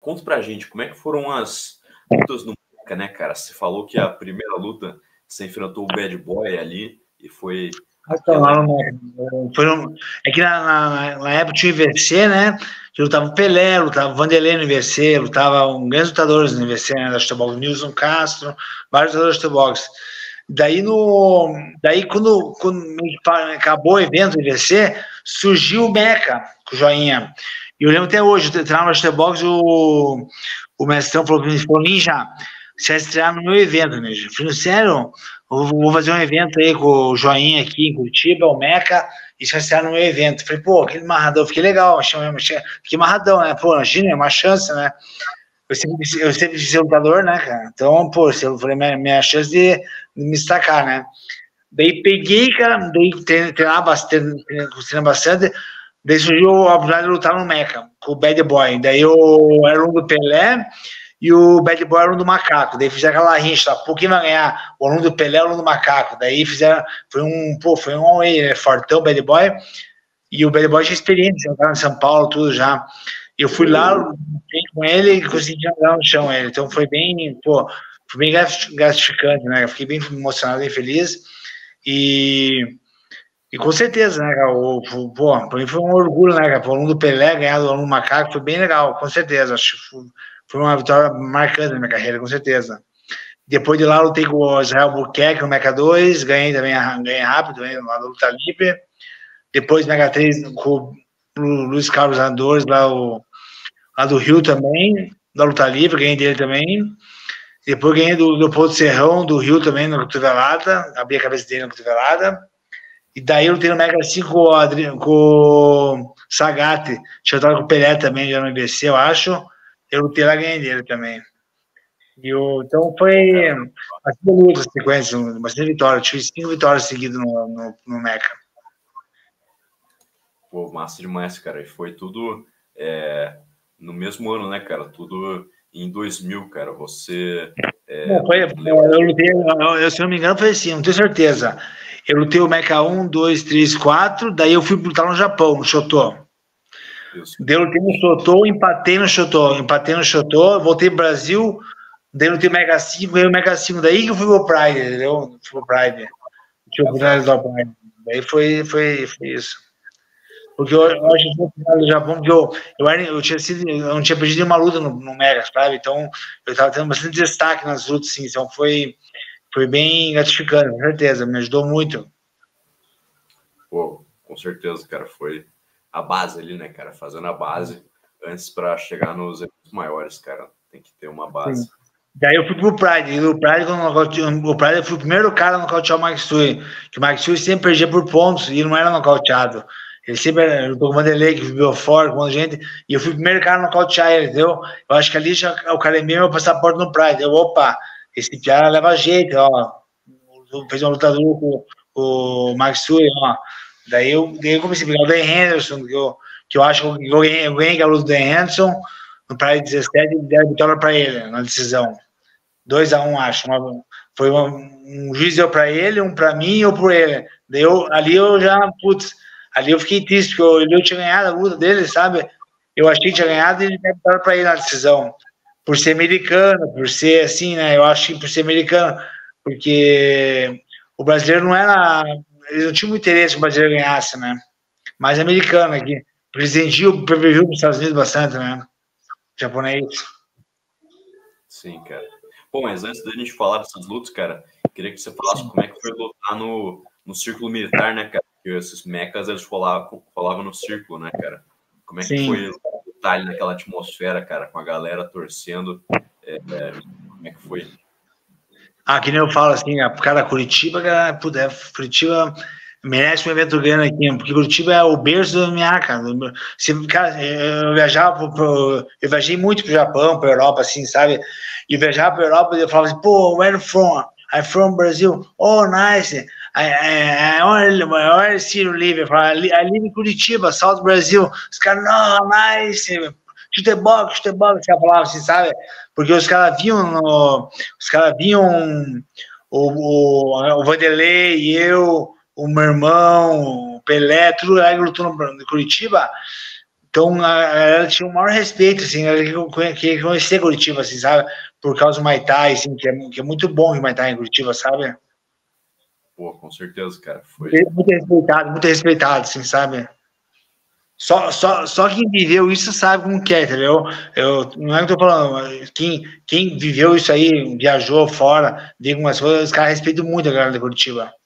conta pra gente, como é que foram as lutas no Meca, né, cara? Você falou que a primeira luta você enfrentou o Bad Boy ali e foi aquela... É que na época tinha o IVC, né? Que lutava o Pelé, lutava o Vanderlei no IVC, lutava grandes lutadores no IVC, né? Da Chutebox, Nilson Castro, vários lutadores de Chutebox. Daí quando acabou o evento do IVC, surgiu o Meca, com o Joinha. E eu lembro até hoje, eu treinava na Chutebox, o mestrão falou para mim, Ninja, você vai estrear no meu evento, Ninja. Eu falei, sério? Eu vou fazer um evento aí com o Joinha aqui em Curitiba, o Meca, e você vai estrear no meu evento. Eu falei, pô, aquele marradão, fiquei legal, fiquei marradão, né? Pô, imagina, é uma chance, né? Eu sempre quis ser lutador, né, cara? Então, pô, eu falei, minha chance de me destacar, né? Daí peguei, cara, daí treinava bastante, daí surgiu a oportunidade de lutar no Meca, com o Bad Boy. Daí eu era um do Pelé e o Bad Boy era um do Macaco. Daí fizeram aquela rincha, pô, quem vai ganhar? O aluno do Pelé ou o aluno do Macaco? Daí fizeram, foi um away, né? Fortão, Bad Boy. E o Bad Boy tinha experiência, estava em São Paulo, tudo já. Eu fui lá com ele e consegui andar no chão ele. Então foi bem gratificante, né? Eu fiquei bem emocionado, bem feliz. E com certeza, né, cara? Pra mim foi um orgulho, né, cara? O aluno do Pelé ganhar do aluno do Macaco foi bem legal, com certeza. Acho que foi uma vitória marcante na minha carreira, com certeza. Depois de lá, eu lutei com o Israel Buquerque no Meca 2, ganhei rápido, ganhei lá do Luta Livre. Depois, Mega 3, com o Luiz Carlos Andores, lá do Rio também, da Luta Livre, ganhei dele também. Depois ganhei do Leopoldo Serrão, do Rio também, na cotovelada, abri a cabeça dele na cotovelada. E daí eu lutei no Mega 5 com o Sagatti, tinha lutado com o Pelé também, já no IBC, eu acho. Eu lutei lá e ganhei dele também. Então foi bastante luta, sequência, bastante vitória. Tive 5 vitórias seguidas no Meca. Pô, massa demais, cara. E foi tudo no mesmo ano, né, cara? Tudo em 2000, cara. Você... eu lutei, se não me engano, foi assim, não tenho certeza. Eu lutei o Meca 1, 2, 3, 4, daí eu fui lutar no Japão, no Shoto. Daí eu lutei no Shoto, empatei no Shoto, voltei pro Brasil, daí eu lutei o Mega 5, ganhei o Mega 5, daí que eu fui pro Pride, entendeu? Fui pro Pride. Tinha oportunidade do Pride. Daí foi isso. Porque eu acho que no Japão, porque eu não tinha perdido nenhuma luta no Mega, sabe? Então, eu tava tendo bastante destaque nas lutas, sim. Então, foi bem gratificante, com certeza. Me ajudou muito. Pô, com certeza, cara. Foi a base ali, né, cara? Fazendo a base antes para chegar nos eventos maiores, cara. Tem que ter uma base. Sim. Daí eu fui pro Pride. E o Pride, eu fui o primeiro cara a nocautear o Mike Sui. Que o Mike Sui sempre perdia por pontos e não era nocauteado. Ele sempre lutou com o Vanderlei, que viveu fora, com um monte de gente, e eu fui o primeiro cara a nocautear ele, entendeu? Eu acho que ali já o cara é meu passaporte no Pride. Opa, esse cara leva jeito, ó. Fez uma lutadora com o Max Sui, ó. Daí eu comecei a pegar o Dan Henderson, que eu acho que eu ganhei a luta do Dan Henderson, no Pride 17, e deram vitória pra ele, na decisão. 2-1, acho. Foi um juiz deu pra ele, um pra mim e um por ele. Daí ali eu já, ali eu fiquei triste, porque eu tinha ganhado a luta dele, sabe? Eu achei que tinha ganhado e ele deu vitória pra ele na decisão. Por ser americano, por ser assim, né? Eu acho que por ser americano, porque o brasileiro não era... Eles não tinham muito interesse que o brasileiro ganhasse, né? Mas americano aqui. Eles vendiam o pay-per-view para os Estados Unidos bastante, né? Japonês. Sim, cara. Bom, mas antes da gente falar dessas lutas, cara, queria que você falasse como é que foi lutar no círculo militar, né, cara? Porque esses mechas, eles falavam no círculo, né, cara? Como é que foi lutar ali naquela atmosfera, cara, com a galera torcendo? Como é que foi? Que nem eu falo assim, cara, Curitiba, cara, Curitiba merece um evento grande aqui, porque Curitiba é o berço do MMA, cara. Cara, eu viajei muito pro Japão, pra Europa, assim, sabe? E viajava pra Europa e eu falava assim, pô, where are you from? I'm from Brazil. Oh, nice. Where city you live? Eu falava, I live in Curitiba, South Brazil. Os caras, não, nice. Chutebox, você falava assim, sabe? Porque os caras viam o Vanderlei e eu, o meu irmão, o Pelé, tudo aí lutou no Curitiba. Então, ela tinha o maior respeito, assim, ela que conhecia Curitiba, assim, sabe? Por causa do Muay Thai, assim, que é muito bom o Muay Thai em Curitiba, sabe? Pô, com certeza, cara. Foi. Muito respeitado, assim, sabe? Só quem viveu isso sabe como que é, entendeu? Não é que eu tô falando, mas quem viveu isso aí, viajou fora, viu algumas coisas, os caras respeitam muito a galera de Curitiba.